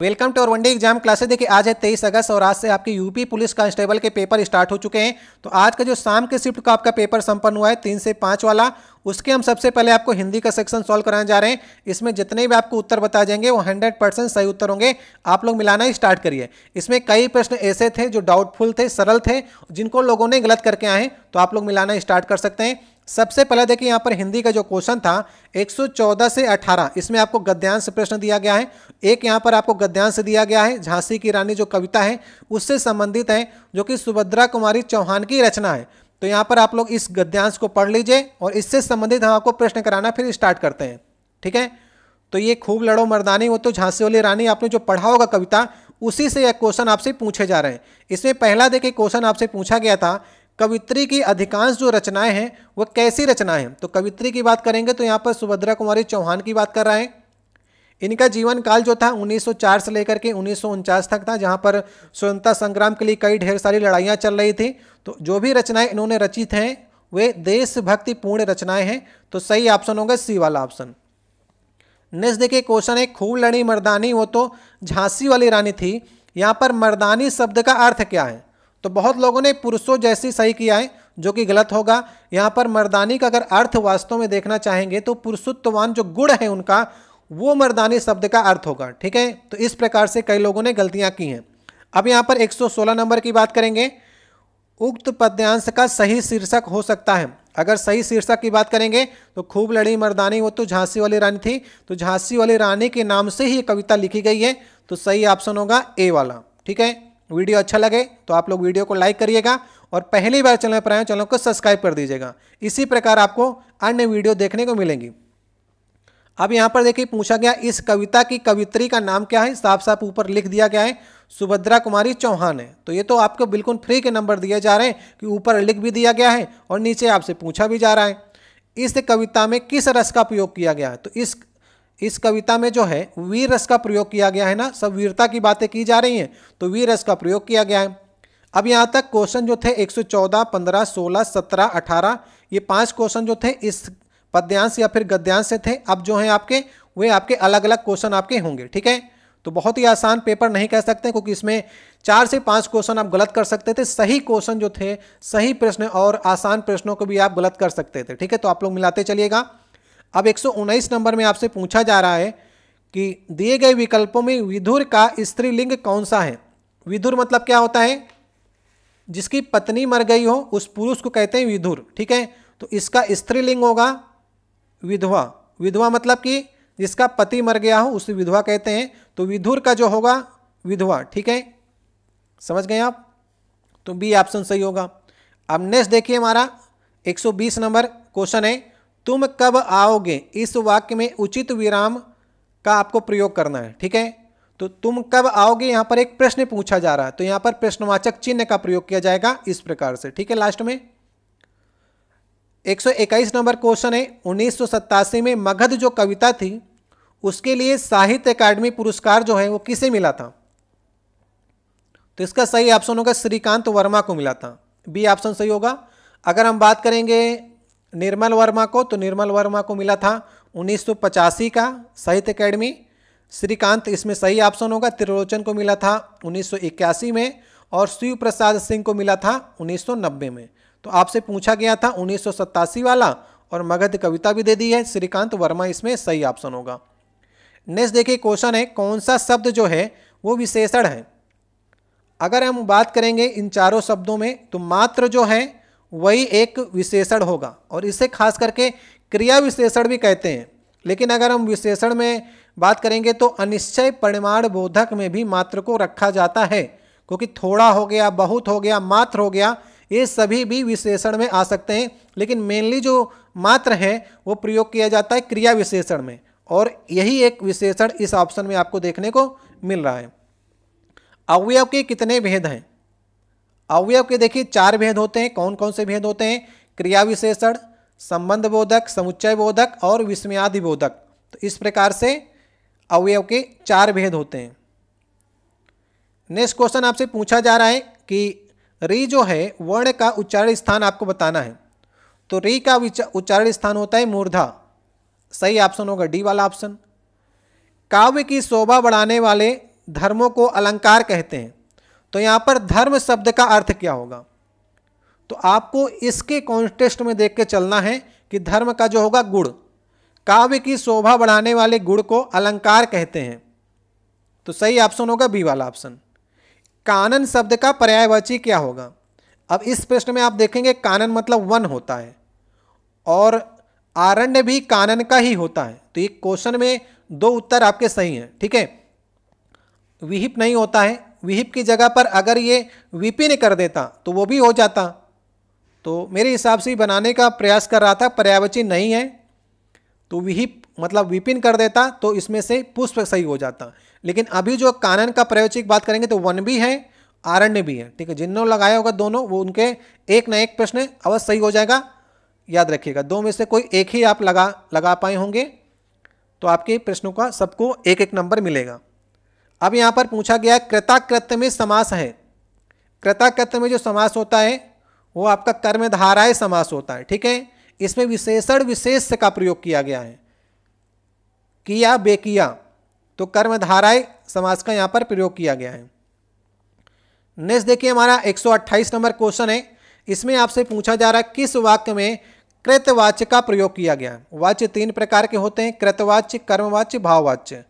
Welcome to और one day exam classes. देखिए आज है 23 अगस्त और आज से आपके यूपी पुलिस कांस्टेबल के पेपर स्टार्ट हो चुके हैं। तो आज का जो शाम के शिफ्ट का आपका पेपर संपन्न हुआ है 3 से 5 वाला, उसके हम सबसे पहले आपको हिंदी का सेक्शन सॉल्व कराने जा रहे हैं। इसमें जितने भी आपको उत्तर बताए जाएंगे वो 100% सही उत्तर होंगे। आप लोग मिलाना ही स्टार्ट करिए। इसमें कई प्रश्न ऐसे थे जो डाउटफुल थे, सरल थे, जिनको लोगों ने गलत करके आए हैं, तो आप लोग मिलाना स्टार्ट कर सकते हैं। सबसे पहले देखिए यहाँ पर हिंदी का जो क्वेश्चन था 114 से 18, इसमें आपको गद्यांश प्रश्न दिया गया है। एक यहाँ पर आपको गद्यांश दिया गया है, झांसी की रानी जो कविता है उससे संबंधित है, जो कि सुभद्रा कुमारी चौहान की रचना है। तो यहाँ पर आप लोग इस गद्यांश को पढ़ लीजिए और इससे संबंधित हम आपको प्रश्न कराना फिर स्टार्ट करते हैं। ठीक है, तो ये खूब लड़ो मर्दानी वो तो झांसी वाली रानी आपने जो पढ़ा होगा कविता, उसी से यह क्वेश्चन आपसे पूछे जा रहे हैं। इसमें पहला देखिए क्वेश्चन आपसे पूछा गया था, कवित्री की अधिकांश जो रचनाएं हैं वो कैसी रचनाएं हैं। तो कवित्री की बात करेंगे तो यहाँ पर सुभद्रा कुमारी चौहान की बात कर रहे हैं। इनका जीवन काल जो था 1904 से लेकर के 1949 तक था, जहाँ पर स्वतंत्रता संग्राम के लिए कई ढेर सारी लड़ाइयाँ चल रही थी। तो जो भी रचनाएं इन्होंने रचित हैं वे देशभक्तिपूर्ण रचनाएं हैं। तो सही ऑप्शन होगा सी वाला ऑप्शन। नेक्स्ट देखिए क्वेश्चन है, खूब लड़ी मर्दानी वो तो झांसी वाली रानी थी। यहाँ पर मर्दानी शब्द का अर्थ क्या है। तो बहुत लोगों ने पुरुषों जैसी सही किया है, जो कि गलत होगा। यहाँ पर मर्दानी का अगर अर्थ वास्तव में देखना चाहेंगे तो पुरुषत्ववान जो गुण है उनका, वो मर्दानी शब्द का अर्थ होगा। ठीक है, तो इस प्रकार से कई लोगों ने गलतियां की हैं। अब यहाँ पर 116 नंबर की बात करेंगे, उक्त पद्यांश का सही शीर्षक हो सकता है। अगर सही शीर्षक की बात करेंगे तो खूब लड़ी मर्दानी वो तो झांसी वाली रानी थी, तो झांसी वाली रानी के नाम से ही ये कविता लिखी गई है। तो सही ऑप्शन होगा ए वाला। ठीक है, वीडियो अच्छा लगे तो आप लोग वीडियो को लाइक करिएगा और पहली बार चैनल पर आए चैनल को सब्सक्राइब कर दीजिएगा। इसी प्रकार आपको अन्य वीडियो देखने को मिलेंगी। अब यहाँ पर देखिए पूछा गया, इस कविता की कवित्री का नाम क्या है। साफ साफ ऊपर लिख दिया गया है सुभद्रा कुमारी चौहान है। तो ये तो आपको बिल्कुल फ्री के नंबर दिए जा रहे हैं कि ऊपर लिख भी दिया गया है और नीचे आपसे पूछा भी जा रहा है। इस कविता में किस रस का प्रयोग किया गया है। तो इस कविता में जो है वीर रस का प्रयोग किया गया है ना, सब वीरता की बातें की जा रही हैं, तो वीर रस का प्रयोग किया गया है। अब यहाँ तक क्वेश्चन जो थे 114, 15, 16, 17, 18, ये 5 क्वेश्चन जो थे इस पद्यांश या फिर गद्यांश से थे। अब जो हैं आपके वे आपके अलग अलग क्वेश्चन आपके होंगे। ठीक है, तो बहुत ही आसान पेपर नहीं कह सकते, क्योंकि इसमें 4 से 5 क्वेश्चन आप गलत कर सकते थे। सही क्वेश्चन जो थे, सही प्रश्न और आसान प्रश्नों को भी आप गलत कर सकते थे। ठीक है, तो आप लोग मिलाते चलिएगा। अब 119 नंबर में आपसे पूछा जा रहा है कि दिए गए विकल्पों में विधुर का स्त्रीलिंग कौन सा है। विधुर मतलब क्या होता है, जिसकी पत्नी मर गई हो उस पुरुष को कहते हैं विधुर। ठीक है, तो इसका स्त्रीलिंग होगा विधवा। विधवा मतलब कि जिसका पति मर गया हो उसे विधवा कहते हैं। तो विधुर का जो होगा विधवा। ठीक है, समझ गए आप, तो बी ऑप्शन सही होगा। अब नेक्स्ट देखिए हमारा 120 नंबर क्वेश्चन है, तुम कब आओगे। इस वाक्य में उचित विराम का आपको प्रयोग करना है। ठीक है, तो तुम कब आओगे, यहाँ पर एक प्रश्न पूछा जा रहा है, तो यहाँ पर प्रश्नवाचक चिन्ह का प्रयोग किया जाएगा इस प्रकार से। ठीक है, लास्ट में 121 नंबर क्वेश्चन है, 1987 में मगध जो कविता थी उसके लिए साहित्य अकादमी पुरस्कार जो है वो किसे मिला था। तो इसका सही ऑप्शन होगा श्रीकांत वर्मा को मिला था। बी ऑप्शन सही होगा। अगर हम बात करेंगे निर्मल वर्मा को, तो निर्मल वर्मा को मिला था 1985 का साहित्य अकादमी। श्रीकांत इसमें सही ऑप्शन होगा। त्रिलोचन को मिला था 1981 में और शिव प्रसाद सिंह को मिला था 1990 में। तो आपसे पूछा गया था 1987 वाला और मगध कविता भी दे दी है, श्रीकांत वर्मा इसमें सही ऑप्शन होगा। नेक्स्ट देखिए क्वेश्चन है, कौन सा शब्द जो है वो विशेषण है। अगर हम बात करेंगे इन चारों शब्दों में तो मात्र जो है वही एक विशेषण होगा और इसे खास करके क्रिया विशेषण भी कहते हैं। लेकिन अगर हम विशेषण में बात करेंगे तो अनिश्चय परिमाण बोधक में भी मात्र को रखा जाता है, क्योंकि थोड़ा हो गया, बहुत हो गया, मात्र हो गया, ये सभी भी विशेषण में आ सकते हैं। लेकिन मेनली जो मात्र है वो प्रयोग किया जाता है क्रिया विशेषण में, और यही एक विशेषण इस ऑप्शन में आपको देखने को मिल रहा है। अवयव के कितने भेद हैं। अवयव के देखिए 4 भेद होते हैं। कौन कौन से भेद होते हैं, क्रिया विशेषण, संबंध बोधक, समुच्चय बोधक और विस्मयादि बोधक। तो इस प्रकार से अवयव के 4 भेद होते हैं। नेक्स्ट क्वेश्चन आपसे पूछा जा रहा है कि री जो है वर्ण का उच्चारण स्थान आपको बताना है। तो री का उच्चारण स्थान होता है मूर्धा। सही ऑप्शन होगा डी वाला ऑप्शन। काव्य की शोभा बढ़ाने वाले धर्मों को अलंकार कहते हैं, तो यहाँ पर धर्म शब्द का अर्थ क्या होगा? तो आपको इसके कॉन्टेक्स्ट में देख के चलना है कि धर्म का जो होगा गुण, काव्य की शोभा बढ़ाने वाले गुण को अलंकार कहते हैं। तो सही ऑप्शन होगा बी वाला ऑप्शन। कानन शब्द का पर्यायवाची क्या होगा? अब इस प्रश्न में आप देखेंगे कानन मतलब वन होता है और आरण्य भी कानन का ही होता है। तो ये क्वेश्चन में दो उत्तर आपके सही हैं, ठीक है। विहिप नहीं होता है, विहिप की जगह पर अगर ये विपिन कर देता तो वो भी हो जाता। तो मेरे हिसाब से बनाने का प्रयास कर रहा था, पर्यायवाची नहीं है, तो विहिप मतलब विपिन कर देता तो इसमें से पुष्प सही हो जाता। लेकिन अभी जो कानन का पर्यायवाची की बात करेंगे तो वन भी है, आरण्य भी है, ठीक है। जिन्होंने लगाया होगा दोनों, वो उनके एक ना एक प्रश्न अवश्य सही हो जाएगा, याद रखिएगा। दो में से कोई एक ही आप लगा पाए होंगे तो आपके प्रश्नों का सबको एक एक नंबर मिलेगा। अब यहाँ पर पूछा गया कृताकृत्य में समास है। कृताकृत्य में जो समास होता है वो आपका कर्मधारय समास होता है, ठीक है। इसमें विशेषण विशेष का प्रयोग किया गया है, किया बेकिया, तो कर्मधारय समास का यहाँ पर प्रयोग किया गया है। नेक्स्ट देखिए हमारा 128 नंबर क्वेश्चन है। इसमें आपसे पूछा जा रहा है किस वाक्य में कृतवाच्य का प्रयोग किया गया है। वाच्य तीन प्रकार के होते हैं, कृतवाच्य, कर्मवाच्य, भाववाच्य।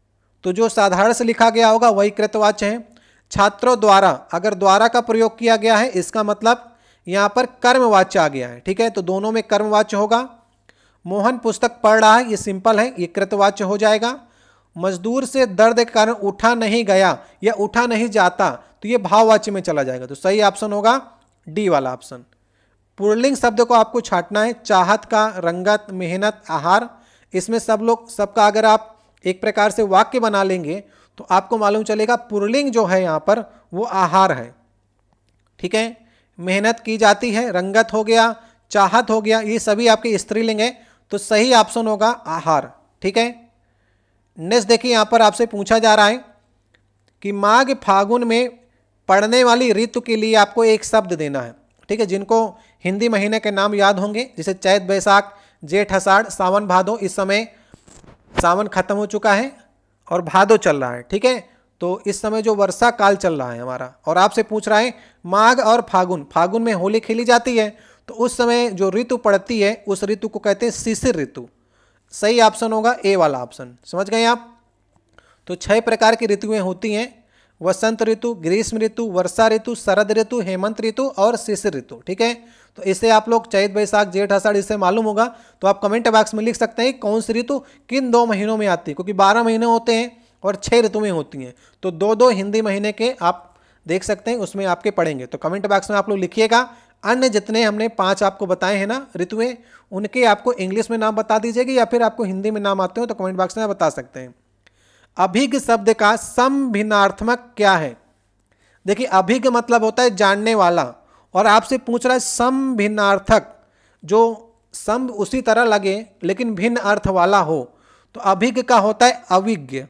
तो जो साधारण से लिखा गया होगा वही कृतवाच्य है। छात्रों द्वारा, अगर द्वारा का प्रयोग किया गया है इसका मतलब यहाँ पर कर्मवाच्य आ गया है, ठीक है। तो दोनों में कर्मवाच्य होगा। मोहन पुस्तक पढ़ रहा है, ये सिंपल है, ये कृतवाच्य हो जाएगा। मजदूर से दर्द के कारण उठा नहीं गया या उठा नहीं जाता, तो ये भाववाच्य में चला जाएगा। तो सही ऑप्शन होगा डी वाला ऑप्शन। पुल्लिंग शब्द को आपको छांटना है, चाहत का, रंगत, मेहनत, आहार। इसमें सबका अगर आप एक प्रकार से वाक्य बना लेंगे तो आपको मालूम चलेगा पुल्लिंग जो है यहाँ पर वो आहार है, ठीक है। मेहनत की जाती है, रंगत हो गया, चाहत हो गया, ये सभी आपके स्त्रीलिंग है, तो सही ऑप्शन होगा आहार, ठीक है। नेक्स्ट देखिए यहाँ पर आपसे पूछा जा रहा है कि माघ फागुन में पड़ने वाली ऋतु के लिए आपको एक शब्द देना है, ठीक है। जिनको हिंदी महीने के नाम याद होंगे जैसे चैत, बैसाख, जेठ, आषाढ़, सावन, भादो, इस समय सावन खत्म हो चुका है और भादो चल रहा है, ठीक है। तो इस समय जो वर्षा काल चल रहा है हमारा, और आपसे पूछ रहा है माघ और फागुन, फागुन में होली खेली जाती है, तो उस समय जो ऋतु पड़ती है उस ऋतु को कहते हैं शिशिर ऋतु। सही ऑप्शन होगा ए वाला ऑप्शन। समझ गए आप? तो 6 प्रकार की ऋतुएं होती हैं, वसंत ऋतु, ग्रीष्म ऋतु, वर्षा ऋतु, शरद ऋतु, हेमंत ऋतु और शिशिर ऋतु, ठीक है। तो इसे आप लोग चैत, बैसाख, जेठ, आषाढ़ इससे मालूम होगा, तो आप कमेंट बॉक्स में लिख सकते हैं कौन सी ऋतु किन 2 महीनों में आती है, क्योंकि 12 महीने होते हैं और 6 ऋतुएं होती हैं, तो 2-2 हिंदी महीने के आप देख सकते हैं, उसमें आपके पढ़ेंगे। तो कमेंट बॉक्स में आप लोग लिखिएगा। अन्य जितने हमने 5 आपको बताए हैं ना ऋतुएं, उनके आपको इंग्लिश में नाम बता दीजिएगा या फिर आपको हिंदी में नाम आते हो तो कमेंट बॉक्स में बता सकते हैं। अभिज्ञ शब्द का समभिन्नार्थक क्या है? देखिए अभिज्ञ मतलब होता है जानने वाला, और आपसे पूछ रहा है समभिन्नार्थक, जो सम उसी तरह लगे लेकिन भिन्न अर्थ वाला हो, तो अभिज्ञ का होता है अविज्ञ,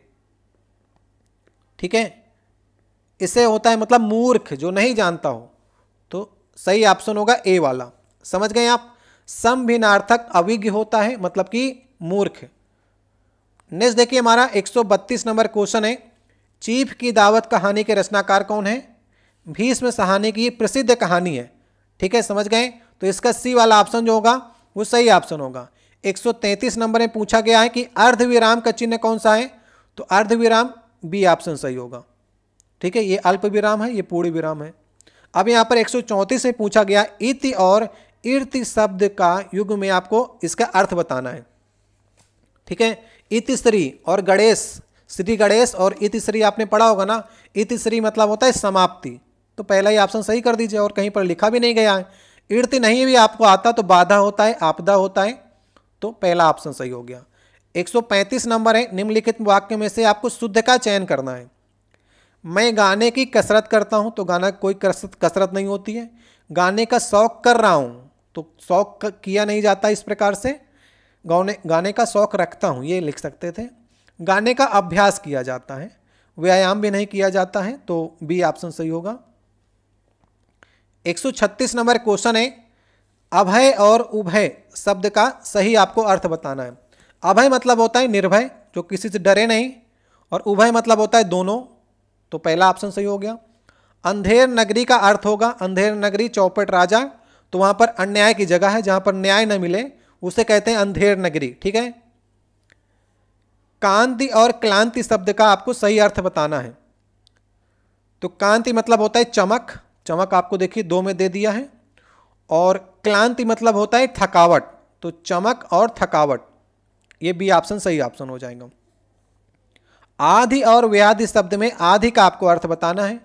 ठीक है। इसे होता है मतलब मूर्ख, जो नहीं जानता हो, तो सही ऑप्शन होगा ए वाला। समझ गए आप? समभिन्नार्थक अविज्ञ होता है मतलब कि मूर्ख। नेक्स्ट देखिए हमारा 132 नंबर क्वेश्चन है। चीफ की दावत कहानी के रचनाकार कौन है? भीष्म सहानी की प्रसिद्ध कहानी है, ठीक है। समझ गए? तो इसका सी वाला ऑप्शन जो होगा वो सही ऑप्शन होगा। 133 नंबर में पूछा गया है कि अर्धविराम का चिन्ह कौन सा है? तो अर्धविराम बी ऑप्शन सही होगा, ठीक है। ये अल्प विराम है, ये पूर्ण विराम है। अब यहाँ पर 134 में पूछा गया इति और इर्ति शब्द का युग में आपको इसका अर्थ बताना है, ठीक है। इति श्री और गणेश, श्री गणेश और इति श्री आपने पढ़ा होगा ना। इति श्री मतलब होता है समाप्ति, तो पहला ही ऑप्शन सही कर दीजिए, और कहीं पर लिखा भी नहीं गया है। इर्ति नहीं भी आपको आता तो बाधा होता है, आपदा होता है, तो पहला ऑप्शन सही हो गया। 135 नंबर है। निम्नलिखित वाक्य में से आपको शुद्ध का चयन करना है। मैं गाने की कसरत करता हूं, तो गाना कोई कसरत नहीं होती है। गाने का शौक कर रहा हूं, तो शौक किया नहीं जाता इस प्रकार से। गाने का शौक रखता हूं, ये लिख सकते थे। गाने का अभ्यास किया जाता है, व्यायाम भी नहीं किया जाता है, तो बी ऑप्शन सही होगा। 136 नंबर क्वेश्चन है। अभय और उभय शब्द का सही आपको अर्थ बताना है। अभय मतलब होता है निर्भय, जो किसी से डरे नहीं, और उभय मतलब होता है दोनों, तो पहला ऑप्शन सही हो गया। अंधेर नगरी का अर्थ होगा, अंधेर नगरी चौपट राजा, तो वहां पर अन्याय की जगह है, जहां पर न्याय न मिले उसे कहते हैं अंधेर नगरी, ठीक है। कांति और क्लांति शब्द का आपको सही अर्थ बताना है। तो कांति मतलब होता है चमक, चमक आपको देखिए 2 में दे दिया है, और क्लांति मतलब होता है थकावट, तो चमक और थकावट, ये बी ऑप्शन सही ऑप्शन हो जाएगा। आदि और व्याधि शब्द में आदि का आपको अर्थ बताना है।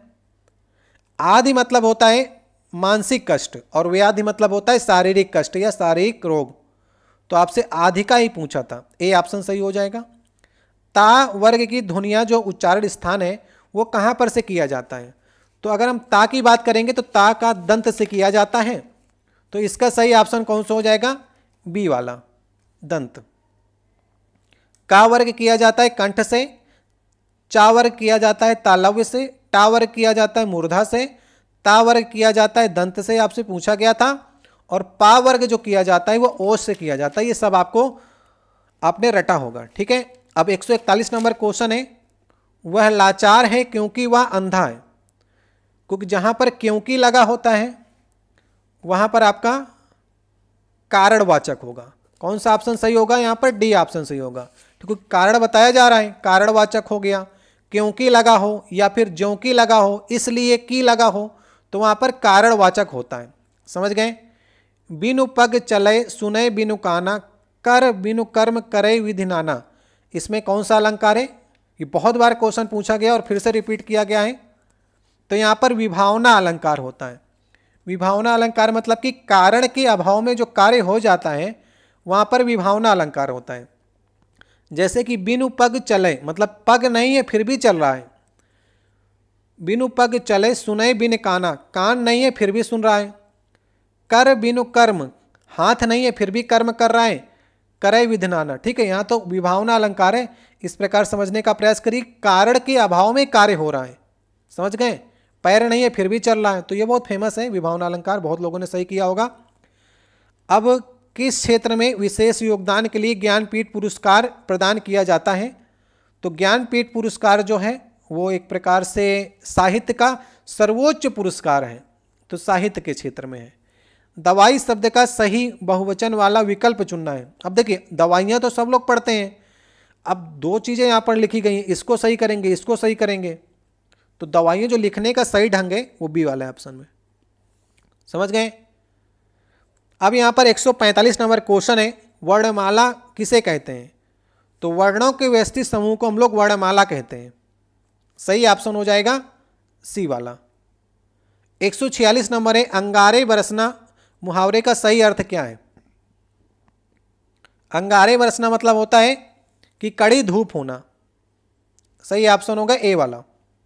आदि मतलब होता है मानसिक कष्ट और व्याधि मतलब होता है शारीरिक कष्ट या शारीरिक रोग, तो आपसे आदि का ही पूछा था, ए ऑप्शन सही हो जाएगा। ता वर्ग की ध्वनियां जो उच्चारण स्थान है वो कहां पर से किया जाता है, तो अगर हम ता की बात करेंगे तो ता का दंत से किया जाता है, तो इसका सही ऑप्शन कौन सा हो जाएगा, बी वाला दंत। का वर्ग किया जाता है कंठ से, चा वर्ग किया जाता है तालव्य से, टा वर्ग किया जाता है मूर्धा से, ता वर्ग किया जाता है दंत से, आपसे पूछा गया था, और पा वर्ग जो किया जाता है वो ओस से किया जाता है। ये सब आपको आपने रटा होगा, ठीक है। अब 141 नंबर क्वेश्चन है, वह लाचार है क्योंकि वह अंधा है, क्योंकि जहां पर क्योंकि लगा होता है वहां पर आपका कारणवाचक होगा। कौन सा ऑप्शन सही होगा, यहां पर डी ऑप्शन सही होगा, क्योंकि कारण बताया जा रहा है, कारणवाचक हो गया। क्योंकि लगा हो या फिर ज्यों की लगा हो, इसलिए की लगा हो, तो वहां पर कारणवाचक होता है, समझ गए। बिनु पग चले सुने बिनु काना, कर बिनु कर्म करे विधि नाना, इसमें कौन सा अलंकार है, ये बहुत बार क्वेश्चन पूछा गया और फिर से रिपीट किया गया है। तो यहाँ पर विभावना अलंकार होता है। विभावना अलंकार मतलब कि कारण के अभाव में जो कार्य हो जाता है वहाँ पर विभावना अलंकार होता है। जैसे कि बिनु पग चले, मतलब पग नहीं है फिर भी चल रहा है। बिनु पग चले सुने बिन काना, कान नहीं है फिर भी सुन रहा है। कर बिनु कर्म, हाथ नहीं है फिर भी कर्म कर रहा है, करे विधनाना, ठीक है। यहाँ तो विभावना अलंकार है, इस प्रकार समझने का प्रयास करिए। कारण के अभाव में कार्य हो रहा है, समझ गए। पैर नहीं है फिर भी चल रहा है, तो ये बहुत फेमस है विभावना अलंकार, बहुत लोगों ने सही किया होगा। अब किस क्षेत्र में विशेष योगदान के लिए ज्ञानपीठ पुरस्कार प्रदान किया जाता है, तो ज्ञानपीठ पुरस्कार जो है वो एक प्रकार से साहित्य का सर्वोच्च पुरस्कार है, तो साहित्य के क्षेत्र में है। दवाई शब्द का सही बहुवचन वाला विकल्प चुनना है। अब देखिए दवाइयाँ तो सब लोग पढ़ते हैं, अब 2 चीज़ें यहाँ पर लिखी गई हैं, इसको सही करेंगे इसको सही करेंगे, तो दवाइयाँ जो लिखने का सही ढंग है वो बी वाला है ऑप्शन में, समझ गए। अब यहाँ पर 145 नंबर क्वेश्चन है, वर्णमाला किसे कहते हैं, तो वर्णों के व्यवस्थित समूह को हम लोग वर्णमाला कहते हैं, सही ऑप्शन हो जाएगा सी वाला। 146 नंबर है, अंगारे बरसना मुहावरे का सही अर्थ क्या है। अंगारे बरसना मतलब होता है कि कड़ी धूप होना, सही ऑप्शन होगा ए वाला।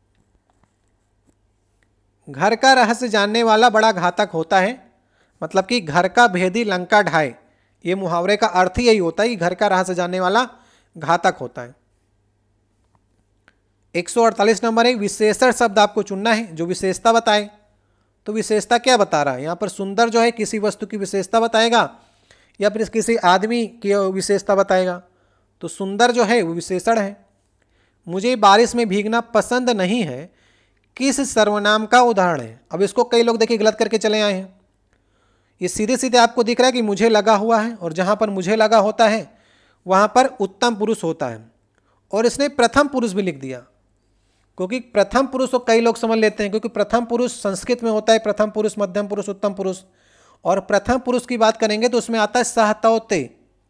घर का रहस्य जानने वाला बड़ा घातक होता है, मतलब कि घर का भेदी लंका ढाए, ये मुहावरे का अर्थ ही यही होता है कि घर का रहस्य जानने वाला घातक होता है। 148 नंबर है, विशेषण शब्द आपको चुनना है जो विशेषता बताए, तो विशेषता क्या बता रहा है यहाँ पर। सुंदर जो है किसी वस्तु की विशेषता बताएगा या फिर किसी आदमी की विशेषता बताएगा, तो सुंदर जो है वो विशेषण है। मुझे बारिश में भीगना पसंद नहीं है किस सर्वनाम का उदाहरण है। अब इसको कई लोग देखिए गलत करके चले आए हैं, ये सीधे सीधे आपको दिख रहा है कि मुझे लगा हुआ है, और जहाँ पर मुझे लगा होता है वहाँ पर उत्तम पुरुष होता है, और इसने प्रथम पुरुष भी लिख दिया, क्योंकि प्रथम पुरुष को कई लोग समझ लेते हैं, क्योंकि प्रथम पुरुष संस्कृत में होता है प्रथम पुरुष, मध्यम पुरुष, उत्तम पुरुष, और प्रथम पुरुष की बात करेंगे तो उसमें आता है सहतौते,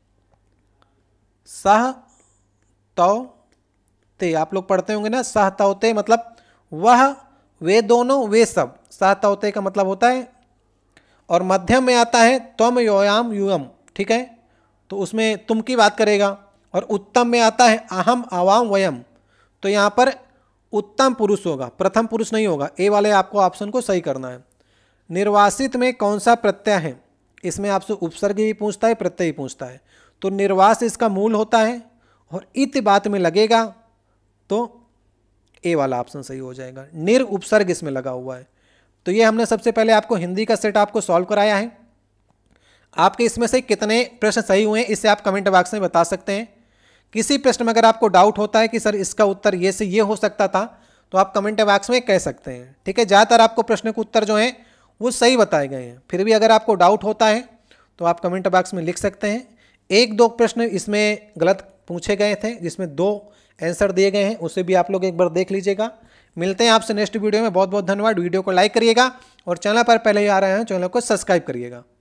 सहतौते आप लोग पढ़ते होंगे ना, सहतौते मतलब वह, वे दोनों, वे सब, सहतौते का मतलब होता है। और मध्यम में आता है त्वम योयाम यूयम, ठीक है, तो उसमें तुम की बात करेगा। और उत्तम में आता है अहम आवाम वयम, तो यहाँ पर उत्तम पुरुष होगा, प्रथम पुरुष नहीं होगा। ए वाले आपको ऑप्शन को सही करना है। निर्वासित में कौन सा प्रत्यय है, इसमें आपसे उपसर्ग भी पूछता है प्रत्यय भी पूछता है, तो निर्वास इसका मूल होता है, और इत बात में लगेगा तो ए वाला ऑप्शन सही हो जाएगा। निर उपसर्ग इसमें लगा हुआ है। तो ये हमने सबसे पहले आपको हिंदी का सेट आपको सॉल्व कराया है। आपके इसमें से कितने प्रश्न सही हुए हैं इसे आप कमेंट बॉक्स में बता सकते हैं, किसी प्रश्न में अगर आपको डाउट होता है कि सर इसका उत्तर ये से ये हो सकता था, तो आप कमेंट बॉक्स में कह सकते हैं। ठीक है, ज़्यादातर आपको प्रश्न के उत्तर जो हैं वो सही बताए गए हैं। फिर भी अगर आपको डाउट होता है तो आप कमेंट बॉक्स में लिख सकते हैं। एक दो प्रश्न इसमें गलत पूछे गए थे, जिसमें 2 आंसर दिए गए हैं, उसे भी आप लोग एक बार देख लीजिएगा। मिलते हैं आपसे नेक्स्ट वीडियो में। बहुत बहुत धन्यवाद। वीडियो को लाइक करिएगा और चैनल पर पहले ही आ रहे हैं चैनल को सब्सक्राइब करिएगा।